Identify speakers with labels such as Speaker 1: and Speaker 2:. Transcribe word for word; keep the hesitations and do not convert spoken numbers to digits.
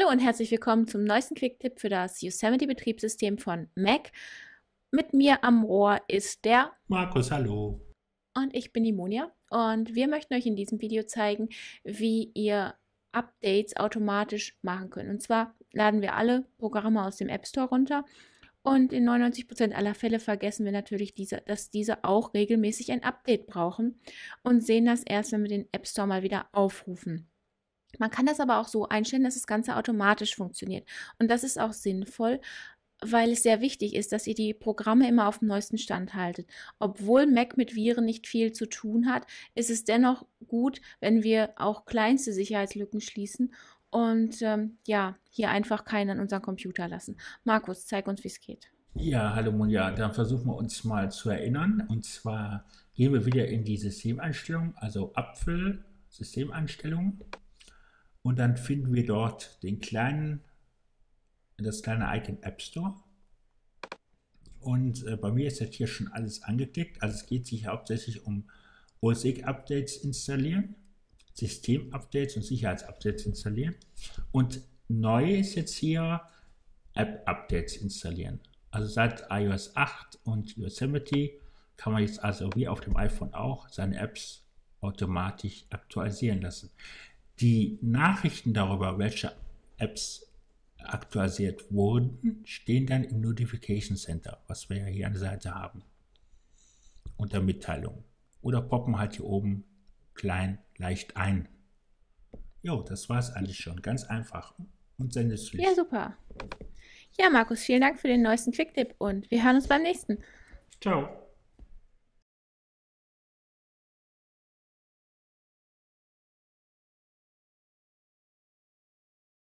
Speaker 1: Hallo und herzlich willkommen zum neuesten Quick-Tipp für das Yosemite-Betriebssystem von Mac. Mit mir am Rohr ist der
Speaker 2: Markus, hallo.
Speaker 1: und ich bin die Monja. Und wir möchten euch in diesem Video zeigen, wie ihr Updates automatisch machen könnt. Und zwar laden wir alle Programme aus dem App Store runter. Und in neunundneunzig Prozent aller Fälle vergessen wir natürlich, diese, dass diese auch regelmäßig ein Update brauchen und sehen das erst, wenn wir den App Store mal wieder aufrufen. Man kann das aber auch so einstellen, dass das Ganze automatisch funktioniert. Und das ist auch sinnvoll, weil es sehr wichtig ist, dass ihr die Programme immer auf dem neuesten Stand haltet. Obwohl Mac mit Viren nicht viel zu tun hat, ist es dennoch gut, wenn wir auch kleinste Sicherheitslücken schließen und ähm, ja, hier einfach keinen an unseren Computer lassen. Markus, zeig uns, wie es geht.
Speaker 2: Ja, hallo Monja. Dann versuchen wir uns mal zu erinnern. Und zwar gehen wir wieder in die Systemeinstellung, also Apfel, Systemeinstellungen. Und dann finden wir dort den kleinen, das kleine Icon App Store. Und äh, bei mir ist jetzt hier schon alles angeklickt. Also es geht sich hauptsächlich um O S X-Updates installieren, System-Updates und Sicherheitsupdates installieren. Und neu ist jetzt hier App-Updates installieren. Also seit i O S acht und Yosemite kann man jetzt also wie auf dem iPhone auch seine Apps automatisch aktualisieren lassen. Die Nachrichten darüber, welche Apps aktualisiert wurden, stehen dann im Notification Center, was wir ja hier an der Seite haben, unter Mitteilungen. Oder poppen halt hier oben klein, leicht ein. Jo, das war es eigentlich schon. Ganz einfach und sehr nützlich.
Speaker 1: Ja, super. Ja, Markus, vielen Dank für den neuesten Quick-Tipp und wir hören uns beim nächsten.
Speaker 2: Ciao.